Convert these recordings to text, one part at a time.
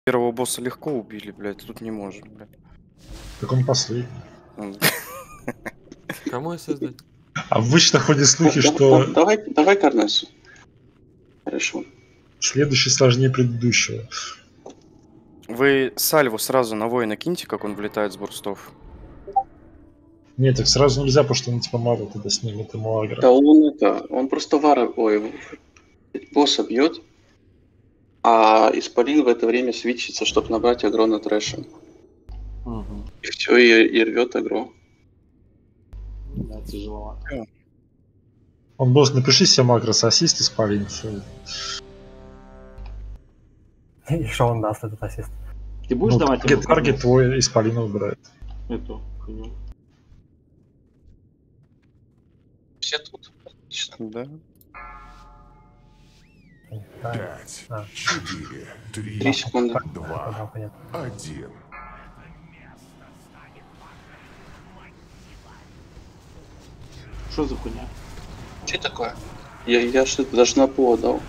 Первого босса легко убили, блядь, тут не можем, блядь. Так он последний. Кому создать? Обычно ходят слухи, что Давай Карнесу. Хорошо. следующий сложнее предыдущего. Вы сальву сразу на воина киньте, как он влетает с бурстов. Нет, так сразу нельзя, потому что он типа мало тогда снимет ему агро. Да он просто босса бьет, а Исполин в это время свитчится, чтобы набрать агро на трэша. Угу. И все, и рвет агро. Да, тяжеловато. Он босс, напиши себе макрос ассист и спалим. Все. И что он даст этот ассист? Ты будешь давать ему таргет твой исполина выбирает. эту хуйню? Все тут. Отлично. Да. Да. 5, А. 4, 3, 3 секунды. 2, Да, понятно. 1. Что за хуйня? Что такое? Я что-то даже на пол дал.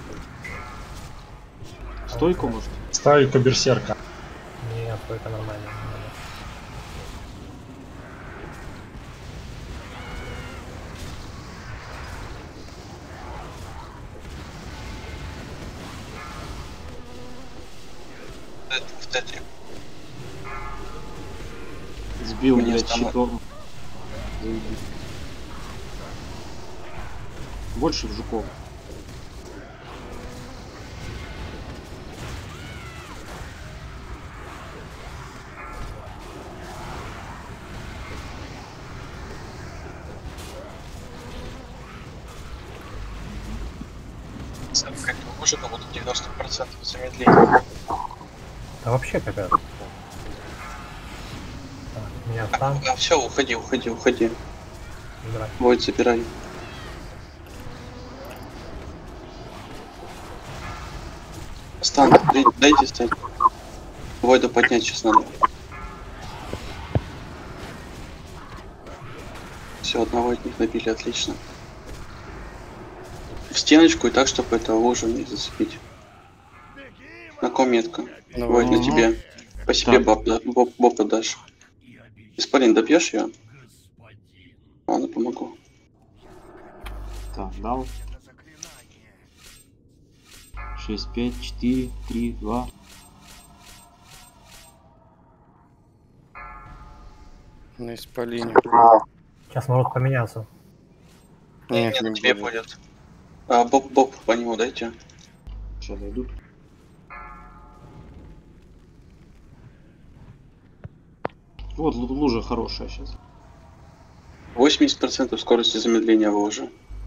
Стойку, может? Ставить берсерка. Нет, это нормально. В тетре. Сбил, Мне блядь, самое- щитом. Заебись. Больше в жуков. Как уже кому-то 90% замедления. Да вообще какая-то. Меня там. Все, уходи. Забирай. Войд, забирай. Стан, дайте стать. Войда поднять сейчас надо. Все, одного от них набили, отлично. В стеночку и так, чтобы это лужу не зацепить. На ком метка? Войд, на тебе. По себе боб отдашь. Исполин, добьешь ее? Ладно, помогу. Так, дал. 6, 5, 4, 3, 2. На исполине. Сейчас может поменяться. Нет, на не тебе будет. будет. Боб, по нему дайте. Сейчас дойдут. Вот лужа хорошая сейчас. 80% скорости замедления вы уже.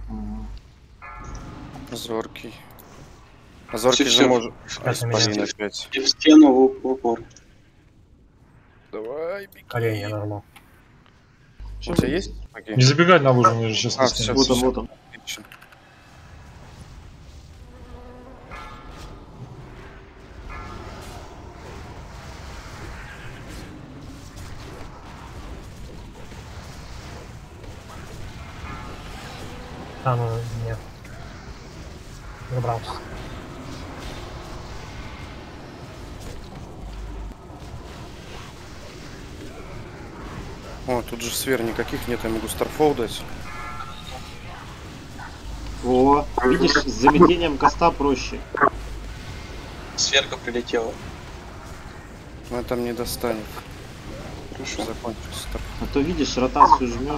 Зоркий. А Зоркий Всё. же может... Сейчас Исполин меняется. опять. И в стену в упор. Давай, беги. Колени я нажму. У тебя есть? Окей. Не забегай на лужу, мы же сейчас А, всё, Вот он, вот он. Отлично. А, ну нет. Забрался. О, тут же сфер никаких нет, я могу старфол дать. О, видишь, с замедлением коста проще. Сверка прилетела. Но там не достанет. Хорошо. Закончился старф. А то видишь, ротацию жмешь.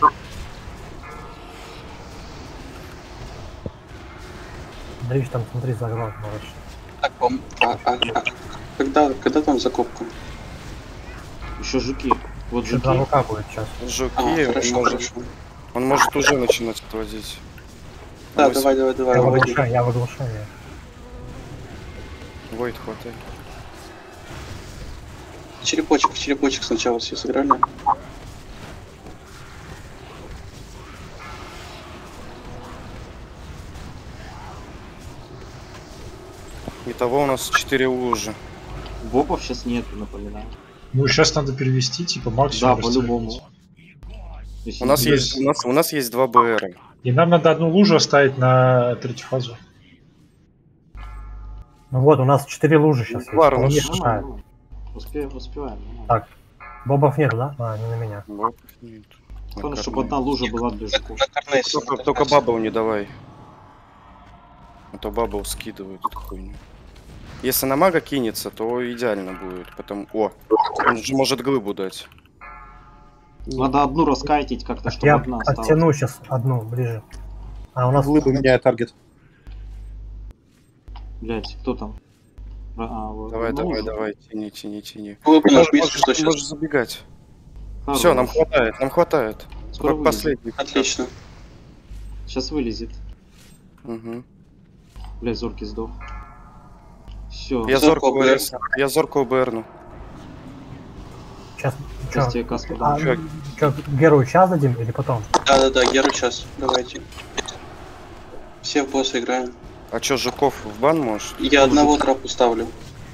Да видишь, там смотри, заграл, короче. Так, когда там закупка? Еще жуки. Вот Еще жуки. 2 рука будет сейчас. Жуки, Хорошо. он может уже начинать отводить. Да, Мы давай, Я уводи. в оглушении. Войд хватай. Черепочек сначала все сыграли. Итого у нас 4 лужи. Бопов сейчас нету, напоминаю. Ну, сейчас надо перевести, типа, Да, максимум. по-любому. растягивать. Если У нас не- есть, у нас есть 2 БР. И нам надо одну лужу оставить на третью фазу. Ну вот, у нас 4 лужи сейчас есть. Вар, Он ну не что? мешает. Успеваем. Так. Бобов нету, да? А, не на меня. Бабов нет. Главное, чтобы одна лужа была для жуков. На Корнесе. Только бабл не давай. А то бабл скидывают эту хуйню. Если на мага кинется, то идеально будет. Потом. О! Он же может глыбу дать. Надо одну раскайтить как-то, чтобы Я одна осталась. оттяну сейчас одну ближе. А у нас... Глыбы меняет таргет. Блять, кто там? Вот, Давай, ну, давай, лужа. давай, тяни. Глубы Можешь, нажми, если что, сейчас. можешь забегать. Хорош. Все, нам хватает. Скоро вылезет. Последний. Отлично. Сейчас вылезет. Угу. Блять, зоркий сдох. Все, Я Зорко зорко ОБР. Я зорко ОБРну. Сейчас... сейчас тебе каску А, дам. Чё? Геру сейчас дадим или потом? Да, Геру сейчас. Давайте. Все в босса играем. А чё, Жуков в бан может? Я одного трапу ставлю.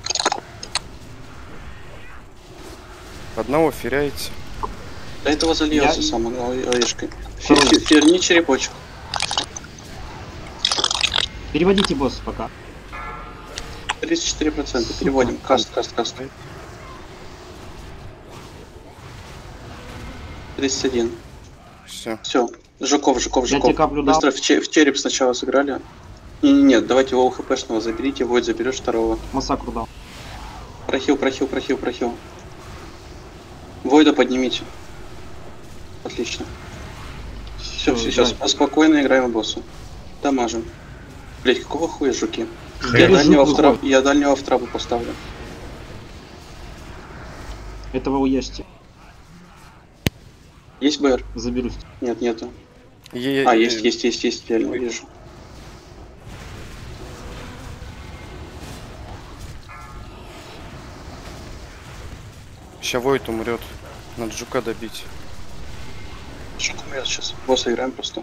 Одного феряете. До этого зальется Я- сам орешкой. Второй. Ферни черепочек. Переводите босс пока. 34%. Переводим. Каст. 31. Все. Все. Жуков. Я тебе каплю дал. Быстро в череп сначала сыграли. Нет, давайте его ХПшного заберите, Войд заберешь второго. Массакру дал. Прохил. Войда поднимите. Отлично. Все, сейчас спокойно играем босса. Дамажим. Блять, какого хуя жуки? Я дальнего в трапу поставлю. Этого уешьте. Есть БР? Заберусь. Нет, нету. Есть, реально вижу. Сейчас Войт умрет. Надо жука добить. Жук умрет сейчас. Босса играем просто.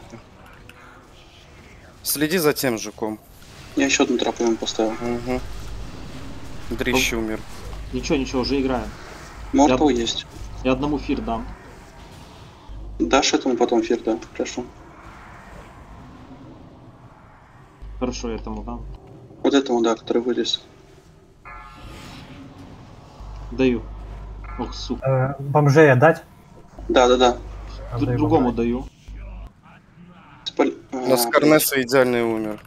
Следи за тем жуком. Я еще одну трапу ему поставил. Угу. Дрищ умер. Ничего, уже играем. Мортал есть. Я одному фир дам. Дашь этому потом фир, да? Хорошо. Хорошо, я этому дам. Вот этому, да, который вылез. Даю. Ох, сука. Бомжей отдать? Да. Отдаю Другому бомжей. даю. У нас Корнеса идеальный умер.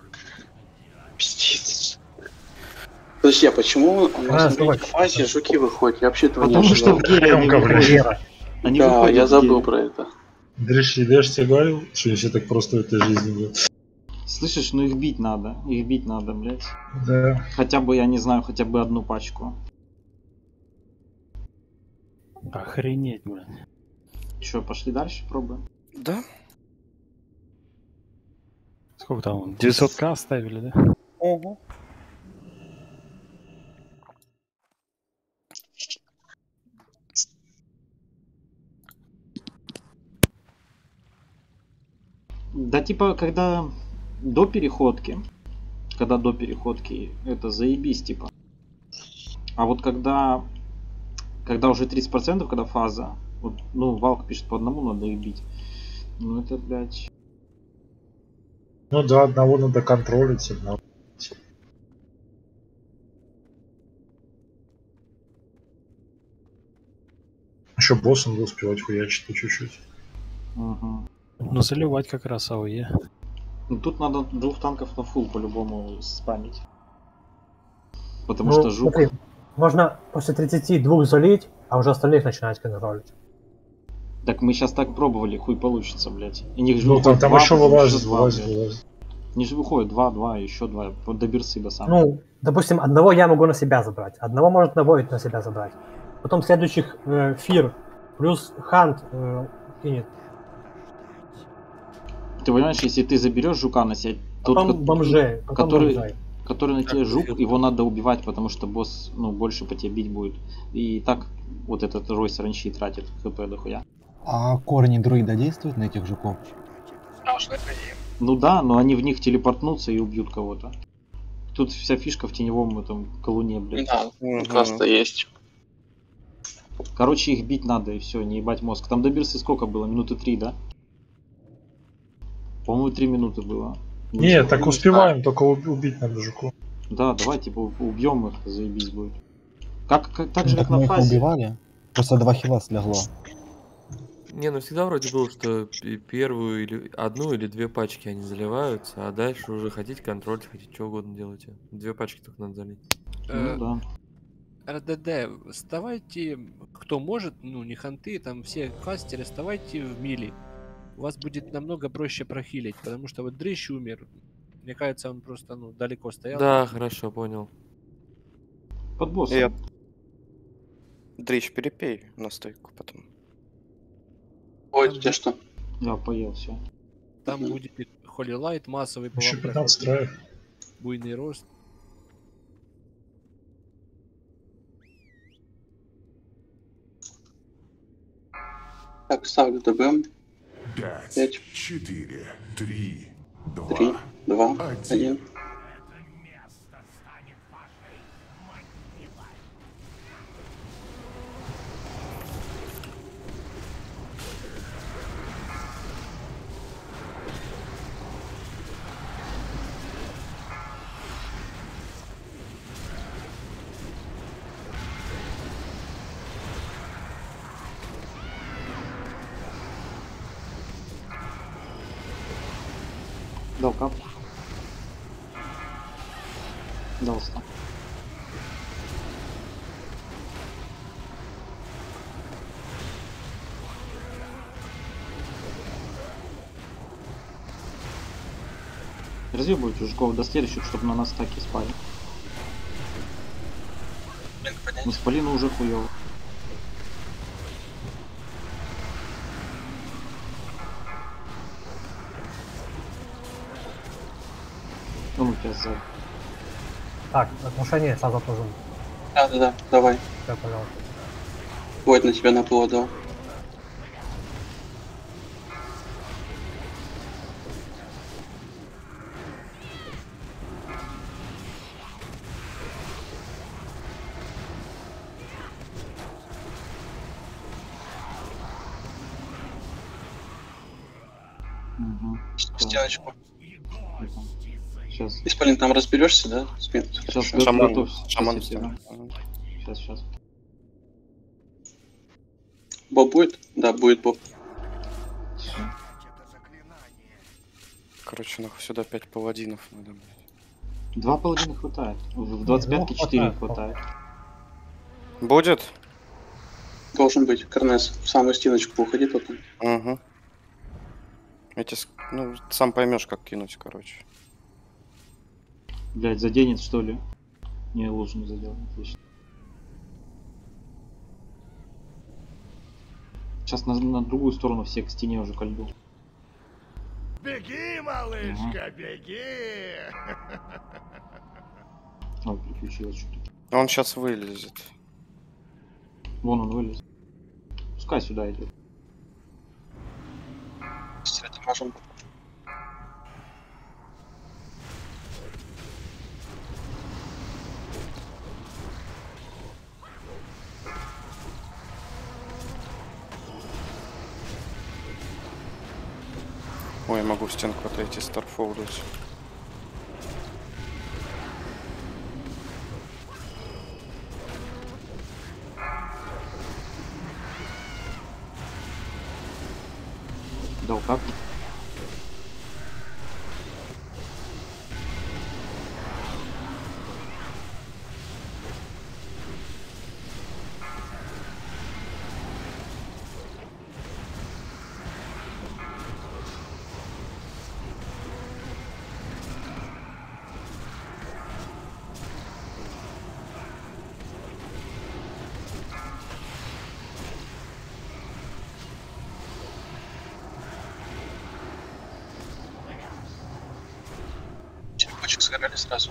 Пиздец. Подожди, а почему у нас в давай. фазе жуки выходят? Я вообще этого не Потому что ожидал. в гере они Громко, выходят. Гера. Они Да, выходят я в забыл гере. про это. Дрищ, я же тебе говорил, что не все так просто в этой жизни будет. Слышишь, ну их бить надо, блять. Да. Хотя бы, я не знаю, хотя бы одну пачку. Охренеть, блядь. Че, пошли дальше, пробуем. Да? Сколько там? 900к оставили, да? Ого. Да типа, когда до переходки, это заебись, типа. А вот когда уже 30%, когда фаза, вот, ну, Валк пишет, по одному надо и бить. Ну это, блядь. Ну да, одного надо контролить, одного. Еще босса надо успевать хуячить по чуть-чуть. Угу. Ну заливать как раз АОЕ. Ну тут надо 2 танков на фул по-любому спамить. Потому Ну, что жук... смотри, можно после 32 залить, а уже остальных начинать контролить. Так мы сейчас так пробовали, хуй получится, блядь. И них же Ну выходит там два, еще потом вылазит, еще два, вылазит. блядь. Они же выходят 2, еще 2, до бирсы до самого. Ну, допустим, одного я могу на себя забрать, одного может на Void на себя забрать. Потом следующих Фир плюс Хант кинет. Ты понимаешь, если ты заберешь жука на себя, Потом бомжей. Потом бомжей. который на тебе жук, его надо убивать, потому что босс, ну, больше по тебе бить будет. И так вот этот Ройс раньше тратит хп дохуя. А корни друида действуют на этих жуков? Ну да, но они в них телепортнутся и убьют кого-то. Тут вся фишка в теневом этом колуне, блядь. Да, Мгм. каста есть. Короче, их бить надо и все, не ебать мозг. Там до бирсы сколько было? Минуты 3, да? По-моему, 3 минуты было. Не, так успеваем, только убить надо жуку. Да, давай, типа, убьем их, заебись будет. Так же, Ну, как так мы на их фазе. убивали. Просто 2 хила слегло. Не, ну всегда вроде было, что первую или одну или две пачки они заливаются, а дальше уже хотите контроль, хотите что угодно делайте. 2 пачки только надо залить. Ну да. РДД, вставайте, кто может, ну не ханты, там все кастеры, вставайте в мили. У вас будет намного проще прохилить, потому что вот Дрыщ умер. Мне кажется, он просто, ну, далеко стоял. Да, хорошо, понял. Под боссом. Я... Дрищ, перепей на стойку потом. Ой, у тебя что? Я поел, все. Там будет Holy Light, массовый по Еще вам 15 проходить, троек. буйный рост. Так, ставлю ДБ. 5, 5, 4, 3, 3, 2, 2, 1. 1. Дал кап. Дал стан. Разъебывайте жуков до следующих, чтобы на нас таки спали. Мы спали, но уже хуёво. Он у тебя сзади. Так, отношение сразу тоже. Да, давай. Все, пожалуйста. Войд на тебя напло дал. Угу. Стеночку. Сейчас. Исполин, там разберешься, да? Спин. Сейчас Шаман, готовься. шаман Спасибо. стена. Сейчас. Боб будет? Да, будет Боб. Всё. Короче, нахуй сюда 5 паладинов надо, блядь. 2 паладина хватает. В 25-ке 4 хватает. Будет? Должен быть. Корнес, в самую стеночку уходи только. Угу. Ну, сам поймешь, как кинуть, короче. Блять, заденет что ли? Не, лучше не задел. Отлично. Сейчас на другую сторону все к стене уже к льду. Беги, малышка, беги! Ой, приключилось что-то. Он сейчас вылезет. Вон он вылез. Пускай сюда идет. Света можем. Ой, я могу в стенку отойти, старфолдуть. Дал как? Черепочек сгорали сразу.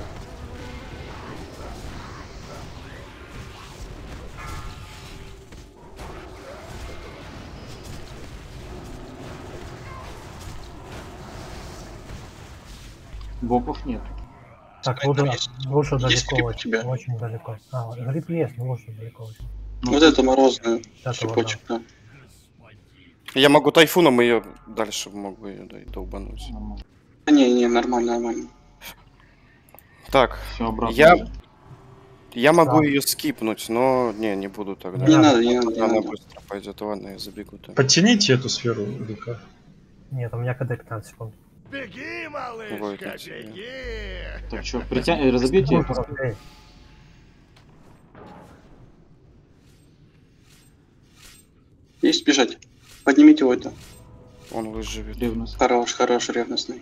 Бобов нет. Так, Скрин там лучше есть далеко, гриб у очень, тебя? очень далеко. А, гриб есть, но лучше далеко очень. Вот это морозную. Это Черепочек, да. Я могу тайфуном ее дальше могу ее долбануть. Нормально. Не, нормально. Так, Все, обратно. я могу Да. ее скипнуть, но не буду тогда. Не надо, не надо, не Она надо. быстро пойдет. Ладно, я забегу-то. Подтяните эту сферу, ДК. Нет, у меня КД 15 секунд. Беги, Вот малышка, эти, беги! Так что, разобьете? Секунду, окей. Есть бежать. Поднимите его это. Он выживет. Ревность. Хорош, хорош, ревностный.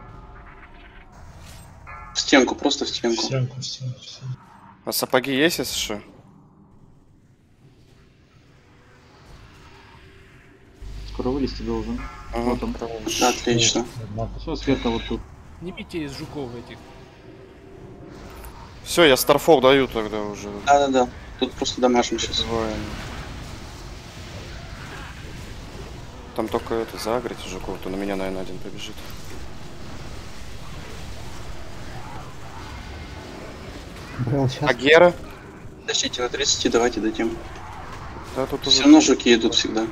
В стенку, просто в стенку. Стенку, стенку, стенку. А сапоги есть, если что? Скоро вылезти должен. Ага, Вот он. Отлично. Все, Светка вот тут. Снимите из жуков этих. Все, я Старфол даю тогда уже. Да-да-да. Тут просто домашний сейчас. Называем. Там только это загреть жуков, то на меня, наверное, один побежит. Брал сейчас. А Гера? Подождите, на 30 давайте дадим. Да, тут Все уже равно жуки идут всегда.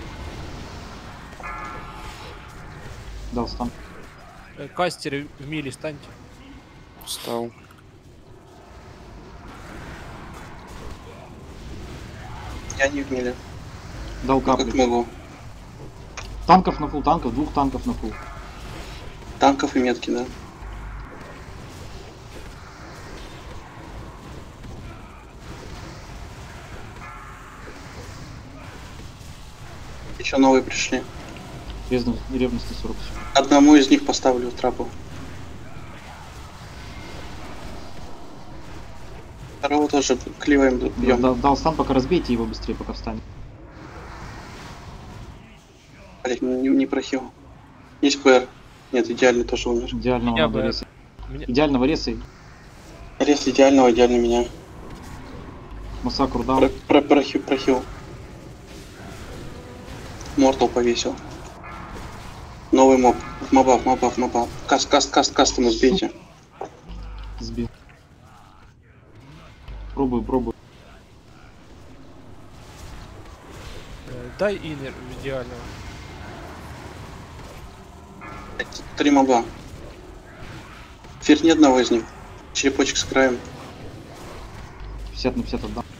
Дал стан. Кастеры в миле станьте. встал. Я не в миле. Дал Как капли. могу. Танков на фул, танков, 2 танков на фул. Танков и метки, да. Еще новые пришли. Ревность на 40 секунд. Одному из них поставлю трапу. Второго тоже кливаем, бьем. Дал стан, пока разбейте его быстрее, пока встанет. Блять, не прохил. Есть ПР. Нет, идеальный тоже умер. Идеального Меня надо бы- резать. меня- Идеального резай. Арест идеального, идеально меня. Массакру дал. Прохил. Мортал повесил. Новый моб. Моба. Каст ему сбейте. Сбил. Пробую. Дай инер идеального. 3 моба. Фир ни одного из них. Черепочек с краем. 50 на 50 отдам.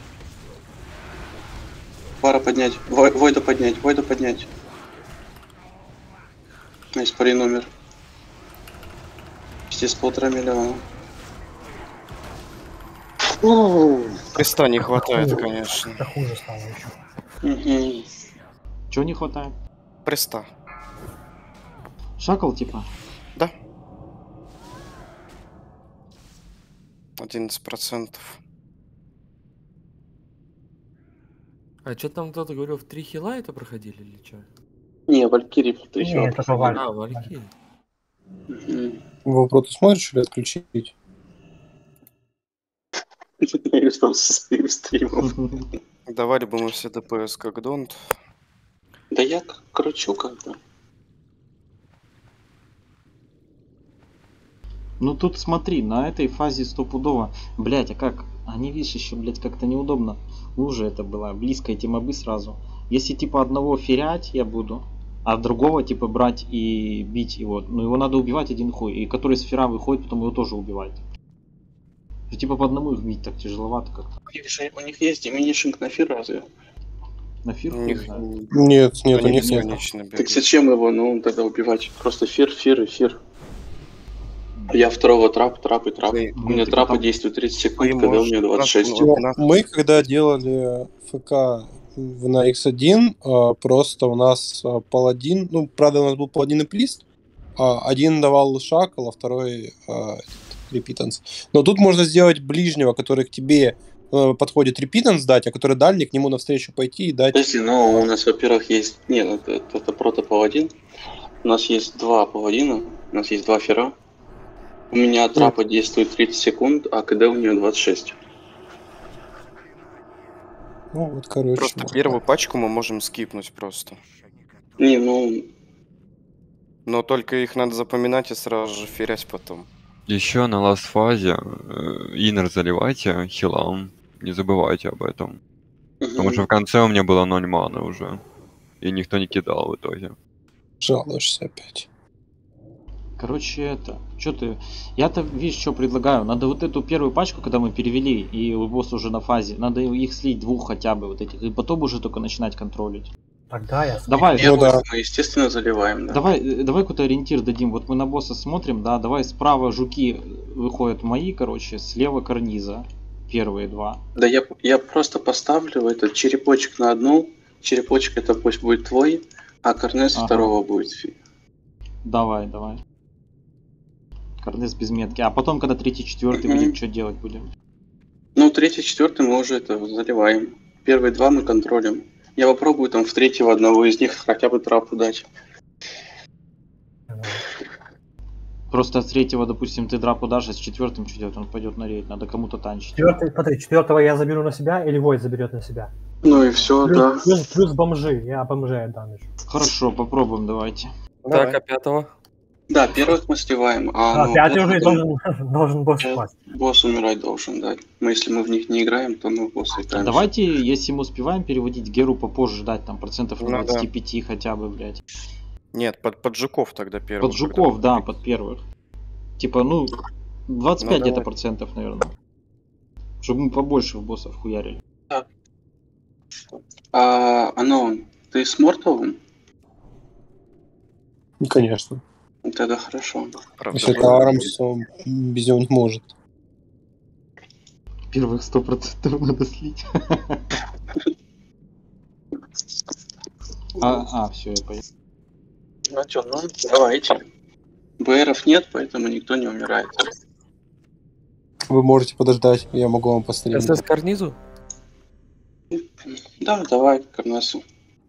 Вара поднять. Войда поднять. Испарин номер. Здесь 1,5 миллиона. Креста не хватает, конечно. Это хуже стало еще. Угу. Чего не хватает? Креста. Шакал типа? Да. 11%. А что там кто-то говорил, в 3 хила это проходили или что? Не, Валькирий Не, прихил. это проваль. А, Валькирий. Вы просто смотришь или отключить? Давали бы мы все ДПС как Донт. Да я кручу как бы. Ну тут смотри, на этой фазе стопудово. Блять, а как? Они, видишь, еще, блять, как-то неудобно. Уже это было близко эти мобы сразу. Если типа одного ферять я буду, а другого типа брать и бить его. Ну его надо убивать один хуй. И который с фера выходит, потом его тоже убивать. Типа по одному их бить так тяжеловато как-то. У них есть диминишинг на фир разве? На фир У хуй них знает. Нет, нет, у они них нет. бесконечно Так бегают. зачем его, тогда убивать? Просто фир и фир. Я второго трап. У Ну, меня типа трапа там- действует 30 Ты секунд, когда у можешь- меня 26. Ну, Но мы, когда делали ФК на X1, просто у нас паладин, ну, правда, у нас был паладин и плист, один давал шакал, а второй репитанс. Но тут можно сделать ближнего, который к тебе подходит репитанс дать, а который дальний к нему навстречу пойти и дать. Подожди, но у нас, во-первых, есть... Нет, это прото-паладин. У нас есть 2 паладина, у нас есть 2 фера. У меня трапа действует 30 секунд, а КД у нее 26. Ну, вот, короче. Просто вот первую так. пачку мы можем скипнуть просто. Не, Но только их надо запоминать и сразу же ферять потом. Еще на ласт фазе инер заливайте хилам. Не забывайте об этом. Потому что в конце у меня было 0 маны уже. И никто не кидал в итоге. Жалуешься опять. Короче, это... Что ты... Я-то, видишь, что предлагаю? Надо вот эту первую пачку, когда мы перевели, и босс уже на фазе, надо их слить двух хотя бы вот этих, и потом уже только начинать контролить. Тогда я... Давай, Ну да. Мы, естественно, заливаем, да. давай какой-то ориентир дадим. Вот мы на босса смотрим, да, давай справа жуки выходят мои, короче, слева карниза. Первые два. Да я просто поставлю этот черепочек на одну. Черепочек это пусть будет твой, а карнес второго будет. Давай. Карнес без метки. А потом, когда третий, четвертый будем, что делать будем? Ну, третий, четвертый мы уже это заливаем. Первые два мы контролим. Я попробую там в третьего одного из них хотя бы трапу дать. Просто с третьего, допустим, ты драпу дашь, а с четвертым что делать? Он пойдет на рейд, надо кому-то танчить. Смотри, четвертого я заберу на себя, или Войд заберет на себя. Ну и все, да. Плюс бомжи, я бомжей отдам еще. Хорошо, попробуем, давайте. Так, а пятого? Да, первых мы сливаем, пятый уже должен босс упасть. Босс умирать должен, да. Если мы в них не играем, то мы в босса играем. Давайте, если мы успеваем переводить Геру попозже ждать, там процентов 25 хотя бы, блядь. Нет, под жуков тогда первых. Под жуков, да, под первых. Типа, 25 где-то процентов, наверное. Чтобы мы побольше в боссов хуярили. Так. Ты с Мортовым? Конечно. Тогда хорошо. Если это Армс, он без него не может. Первых 100% надо слить. Все, я понял. Ну что, давайте. БРов нет, поэтому никто не умирает. Вы можете подождать, я могу вам постримить. СС карнизу? Да, давай, к Карнесу.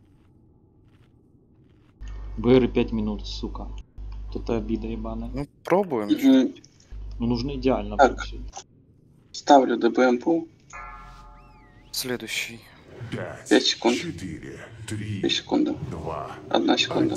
БР 5 минут, сука. Вот это обида ебаная. Ну, пробуем. Ну, нужно идеально. Так, ставлю ДБМ пул. Следующий. 5 секунд. 3 секунды. 1 секунда.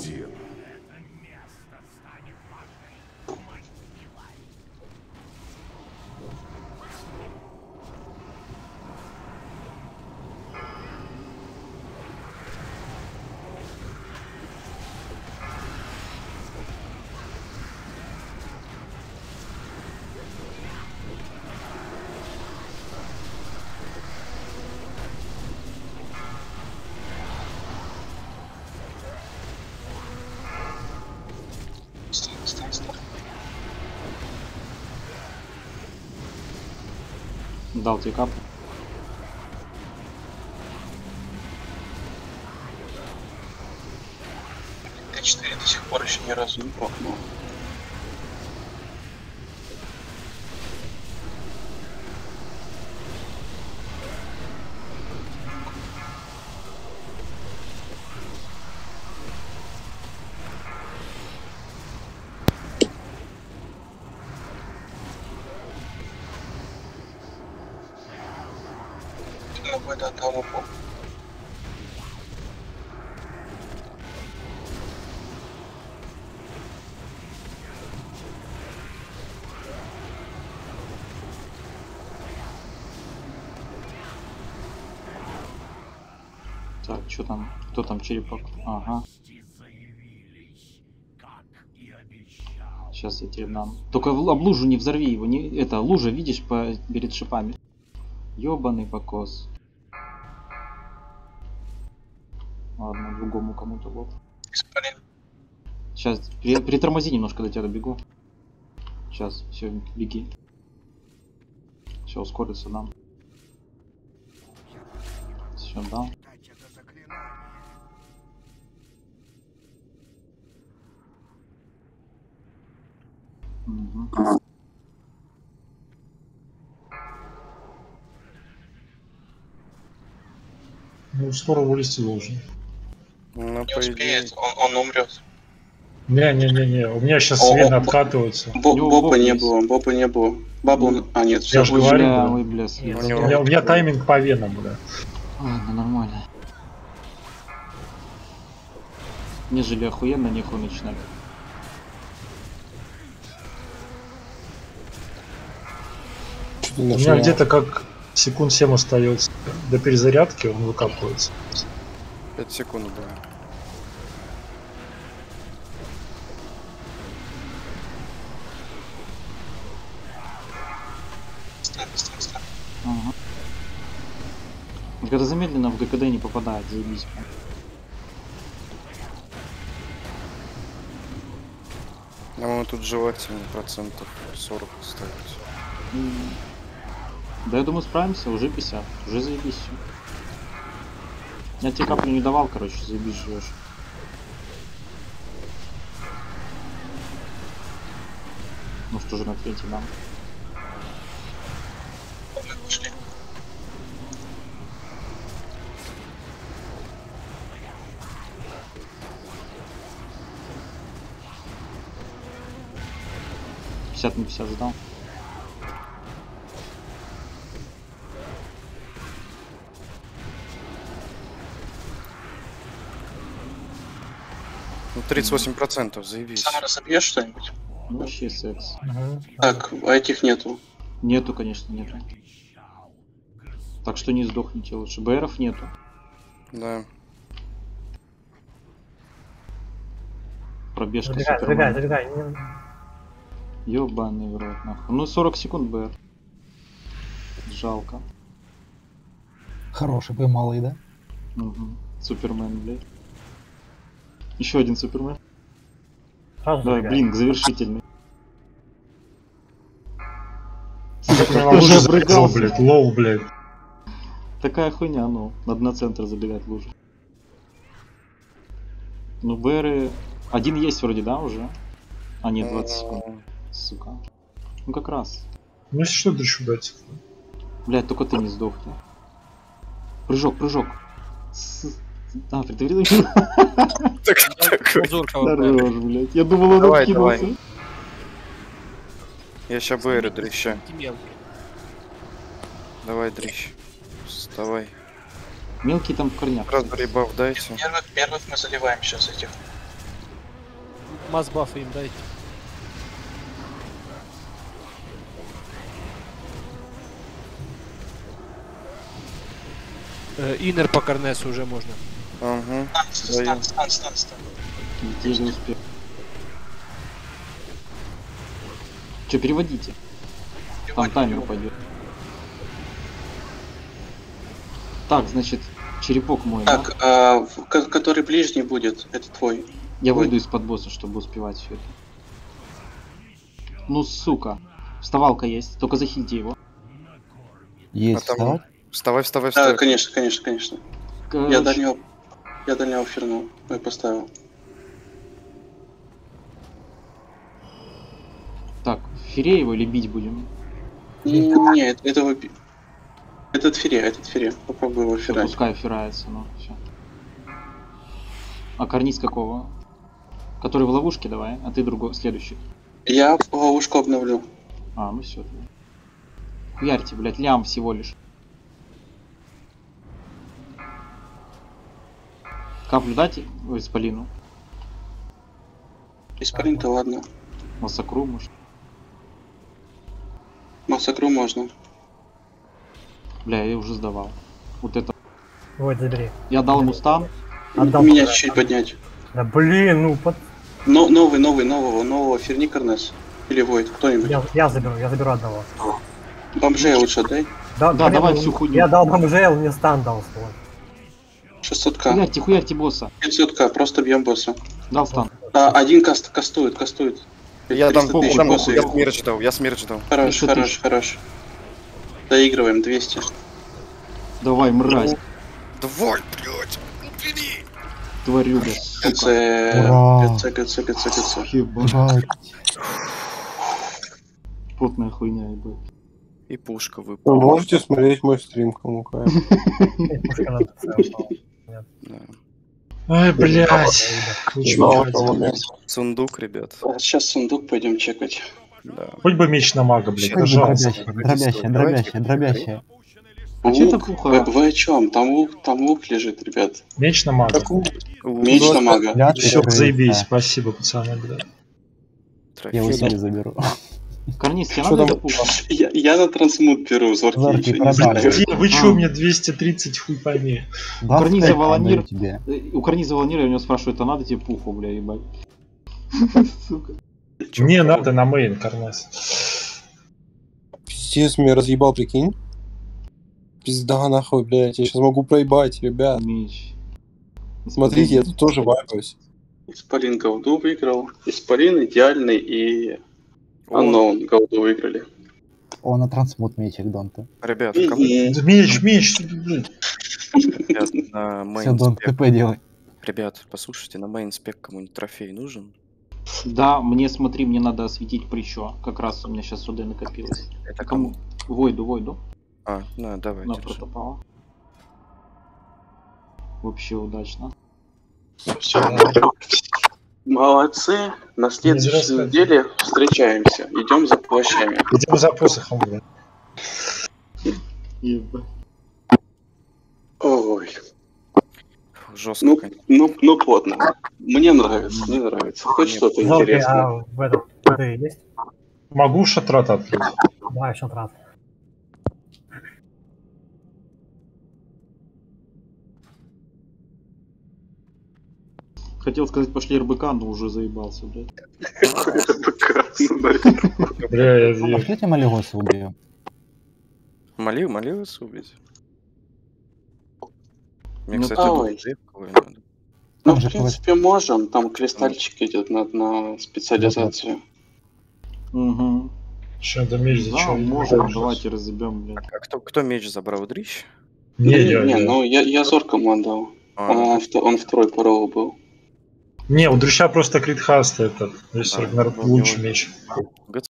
Дал тебе капу. Т4 до сих пор еще ни разу не похнул. Так, что там? Кто там черепок? Ага. Сейчас я тебе дам. Только об лужу не взорви его. Это лужа, видишь, перед шипами. Ёбаный покос. Ладно, другому кому-то вот. Сейчас, притормози немножко, до тебя добегу. Сейчас, все, беги. Все, ускориться дам. Все, дам. Угу. Ну, скоро вылезти должен. Ну, Не успеет, он умрет. Не, у меня сейчас вены откатываются. Бопа не было. Бабл... нет, все. Я же говорю, да. Ой, бля, у меня тайминг по венам, бля. Ладно, нормально. Нежели охуенно, нехуй начинать. У меня где-то как секунд 7 остается. До перезарядки он выкапывается. 5 секунд, да. Ага. Когда замедленно в ГКД не попадает, заебись. По-моему, тут желательно процентов 40 ставить. Да я думаю справимся, уже 50, уже заебись всё. Я тебе каплю не давал, короче, заебись живешь. Ну что же на третий дам. Пошли. На 50 ждал. Ну, 38%, заебись. Сам разобьешь что-нибудь? Вообще секс. Так, а этих нету. Нету, конечно, нету. Так что не сдохните лучше. БРов нету. Да. Пробежка Забегай, Супермена. забегай. Ёбаный в рот, нахуй. Ну 40 секунд БР. Жалко. Хороший, малый, да? Угу. Супермен, блядь. Еще один Супермен. Сразу Да, забегай. блин, завершительный. Уже забрал, блядь, лоу, блядь. Такая хуйня, ну, надо на центр забегать лучше. Ну, БРы... Один есть вроде, да, уже? А, нет, 20 секунд. Сука. Ну, как раз. Ну, если что, дрищу дать. Блядь, только ты не сдохни. Прыжок. А, предварительно. Хорош, блядь. Я думал, он Давай, откинулся. давай. Я ща БР дрища. Давай, дрищ. Вставай. Мелкий там в корнях. Раз ребаф дайте. Первых мы заливаем сейчас этих. Масс-бафы им дайте. Иннер по Корнесу уже можно. Ага. Стан. Я не успел. Че, переводите? Там таймер упадет. Так, значит, черепок мой, Так, да? который ближний будет, это твой. Я выйду из-под босса, чтобы успевать все это. Ну, сука. Вставалка есть, только захильте его. Есть, А там- Вставай. Да, конечно. Я дальнего фернул, я поставил. Так, фире его или бить будем? Не, этот фире. Попробуй его Всё, ферать. пускай фирается, ну, все. А карниз какого? Который в ловушке давай, а ты другой, следующий. Я ловушку обновлю. А, ну все. Хуярьте, блядь, лям всего лишь. Каплю дать? Ой, исполину. Исполин-то ладно. Массакру, может. Массакру можно. Бля, я уже сдавал. Вот это. Вот, забери. Я дал ему стан. Отдал Меня туда. чуть-чуть поднять. Да блин, ну под... Нового ферни Корнес. Или Войд, кто-нибудь. Я заберу одного. Бомжей лучше отдай. Да, блин, давай ну, всю хуйню. Я дал бомжей, он мне стан дал свой. 600к. Хуярьте босса. 500к, просто бьем босса. Дал стан. Один кастует. Я там 300 тысяч боссу. я смерч дал. Хорош. Доигрываем 200. Давай, мразь. Давай, блядь, убери. Тварюга, сука. ГЦ. Ебать. Потная хуйня, ебать. И пушка Вы выпала. можете смотреть мой стрим, кому кайф. Пушка на ТЦ упала. Да. Ай, блядь. Ничего. Сундук, ребят. Сейчас сундук пойдем чекать. Да. Хоть бы меч на мага, блядь, пожалуйста. Дробящая. А че это Лук? пуха? Вы о чем? Там лук лежит, ребят. Меч на мага. Меч на мага. Все, заебись. Спасибо, пацаны, блядь. Я его себе заберу. Карниз, тебе надо это пуха? Я на трансмут беру, зорки Зорки еще не продали. знаю. Где? Вы чё, мне 230, хуй пойми. У Карниза Волонир. тебе. У Карниза Волонира, я у него спрашиваю, а надо тебе пуху, бля, ебать. Сука. Мне надо на мейн, Карнес. Пиздец, меня разъебал, прикинь. Пизда нахуй, блядь, я сейчас могу проебать, ребят. Меч. Смотрите, я тут тоже вайпаюсь. Исполин голду выиграл. Исполин идеальный и Unknown голду выиграли. О, на трансмут мечик Донта. Ребят, Мгм. кому... Меч, блядь. Ребят, на Все, main Дон, спек. ТП делай. Ребят, послушайте, на main спек кому-нибудь трофей нужен? Да, мне смотри, мне надо осветить причё. Как раз у меня сейчас сюда накопилось. Это кому? Войду. А, на, давай, На держи. протопала. Вообще удачно. Все. Молодцы. На следующей неделе встречаемся. Идем за плащами. Идем за посохом, блядь. Ой. Жестко, Ну, конечно. ну плотно. Мне нравится. Хоть что-то Волки, интересное. а в этом ты есть? Могу шатрат открыть. Давай, шатрат. Хотел сказать, пошли РБК, но уже заебался, блядь. Бля, я А пошлите Малигоса убьем. Молилась убить? Мне, Ну, кстати, давай. древковое надо. Ну, Там в же принципе, можем. Там кристальчик идет на специализацию. Угу. Что, да меч Да, зачем? можем, давайте разъебем, блядь. А кто меч забрал? Дрищ? Не, ну я зоркому отдал. А, Он второй по роллу был. Не, у Дрыща просто критхаст этот. Здесь А, наверное, ну, лучше у него- меч.